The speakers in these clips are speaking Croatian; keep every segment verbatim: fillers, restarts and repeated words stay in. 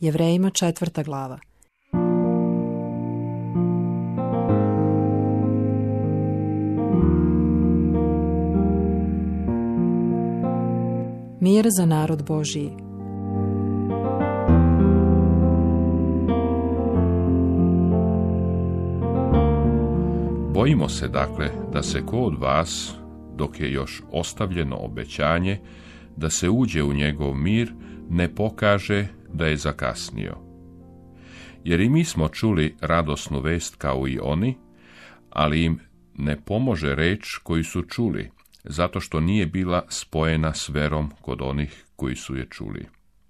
Jevrejima četvrta glava. Mir za narod Božiji. Bojimo se, dakle, da se ko od vas, dok je još ostavljeno obećanje, da se uđe u njegov mir, ne pokaže da je zakasnio. Jer i mi smo čuli radosnu vest kao i oni, ali im ne pomože reč koju su čuli, zato što nije bila spojena s verom kod onih koji su je čuli.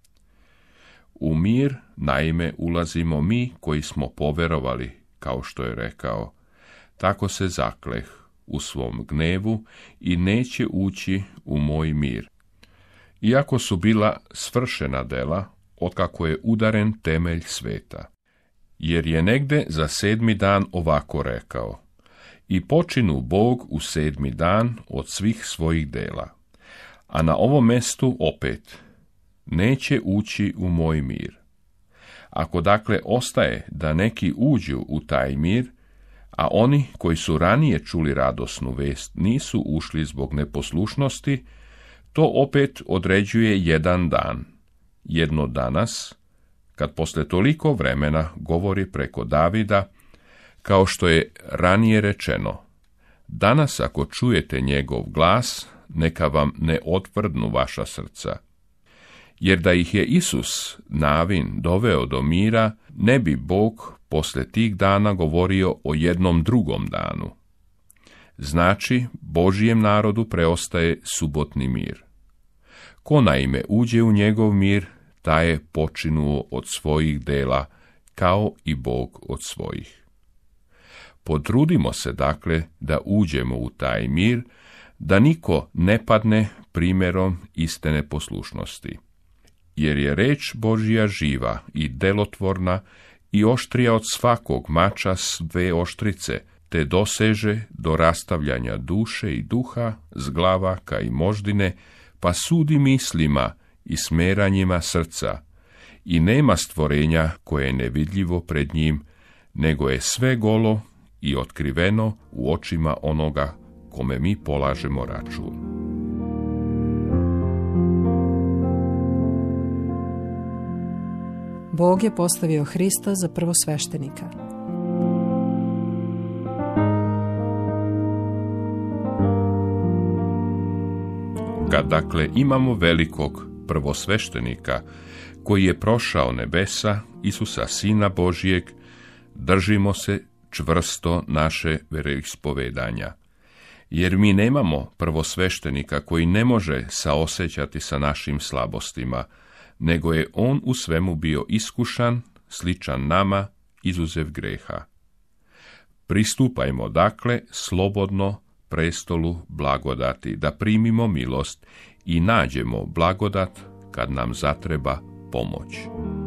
U mir, naime, ulazimo mi koji smo poverovali, kao što je rekao, tako se zakleh u svom gnevu i neće ući u moj mir. Iako su bila svršena dela, otkako je udaren temelj sveta. Jer je negde za sedmi dan ovako rekao: i počinu Bog u sedmi dan od svih svojih dela. A na ovom mestu opet, neće ući u moj mir. Ako dakle ostaje da neki uđu u taj mir, a oni koji su ranije čuli radosnu vest nisu ušli zbog neposlušnosti, to opet određuje jedan dan, jedno danas, kad posle toliko vremena govori preko Davida, kao što je ranije rečeno: danas ako čujete njegov glas, neka vam ne otvrdnu vaša srca. Jer da ih je Isus navin doveo do mira, ne bi Bog posle tih dana govorio o jednom drugom danu. Znači, Božijem narodu preostaje subotni mir. Ko naime uđe u njegov mir, taj je počinuo od svojih dela, kao i Bog od svojih. Potrudimo se dakle da uđemo u taj mir, da niko ne padne primjerom iste neposlušnosti. Jer je reč Božja živa i delotvorna i oštrija od svakog mača s dve oštrice, te doseže do rastavljanja duše i duha, zglavaka i moždine, pa sudi mislima i smeranjima srca, i nema stvorenja koje je nevidljivo pred njim, nego je sve golo i otkriveno u očima onoga kome mi polažemo račun. Bog je postavio Hrista za prvosveštenika. Kad dakle imamo velikog prvosveštenika koji je prošao nebesa, Isusa Sina Božijeg, držimo se čvrsto naše veroispovedanja. Jer mi nemamo prvosveštenika koji ne može saosećati sa našim slabostima, nego je on u svemu bio iskušan, sličan nama, izuzev greha. Pristupajmo dakle slobodno prestolu blagodati, da primimo milost i nađemo blagodat kad nam zatreba pomoć.